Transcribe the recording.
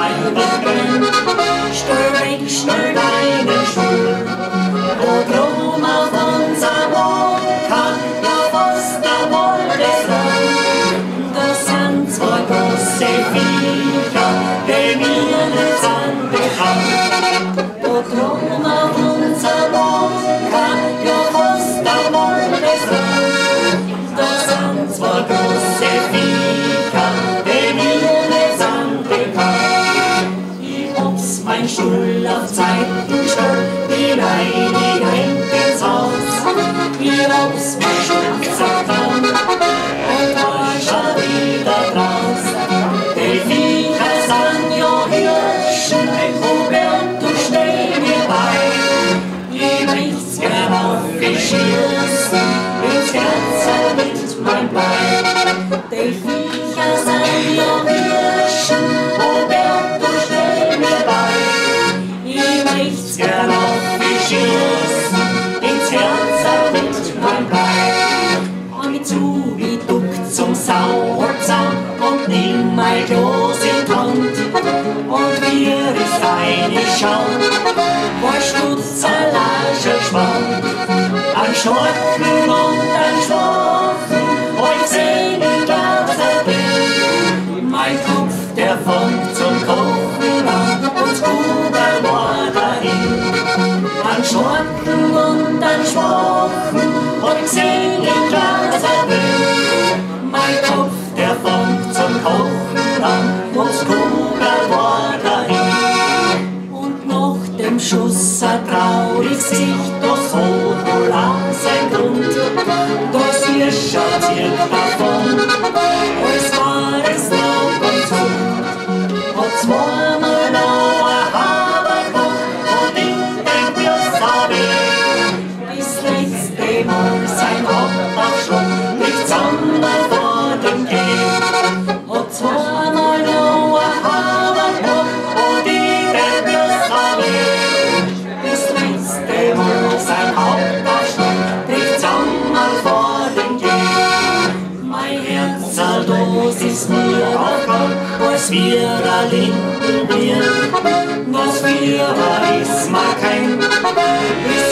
Leiden brennt. Stell weg, schnell deinen Stuhl, wo drum auf unser Wohnkamp, ja fast der Woldesland. Das sind zwei große Viecher, die mir nicht sind bekannt. Wo drum auf unser Wohnkamp, ja fast der Woldesland. Das sind zwei große Viecher, die mir nicht sind bekannt. Ich hab's mein Stuhl auf Zeiten gestellt, die Leine hängt ins Haus. Ich hab's mein Stuhl zertan und war schon wieder draus. Die Viecher sind ja Hirschen, Hubert, du steh mir bei. Ich möcht's gern aufgeschießen, ins Herz mit mein Bein. Die Viecher sind ja Hirschen, Hubert, du steh mir bei. Ich möcht's gern aufgeschießen, ins Herz mit mein Bein. Und ich zu wie Duck zum Sauerzaun und nimm mein Glas in die Hand. Und wir ist reinschauen, war Stutzerlage gespannt. An Schorken und an Schwachen, und sehn im Glas erbringt. Mein Kopf, der fängt zum Kochen an, und das Kuberl war dahin. An Schorken und an Schwachen, und sehn im Glas erbringt. Mein Kopf, der fängt zum Kochen an, und das Kuberl war dahin. Und nach dem Schuss ein trauriges Gesicht, das hat wohl auch sein Grund. Das Hirscher zieht davon, als war es Laub und Zug. Hat zweimal noch ein Haberkoch und in den Biers erwähnt. Das letzte Mal sein Hauptabschluss nicht zusammen vor dem Gehen. Hat zweimal noch ein Haberkoch und in den Biers erwähnt. Das letzte Mal sein Hauptabschluss nicht zusammen vor dem Gehen. Mein Herz, das ist mir aufgegangen, als wir ein Lindenbier. Was wir ist mir kein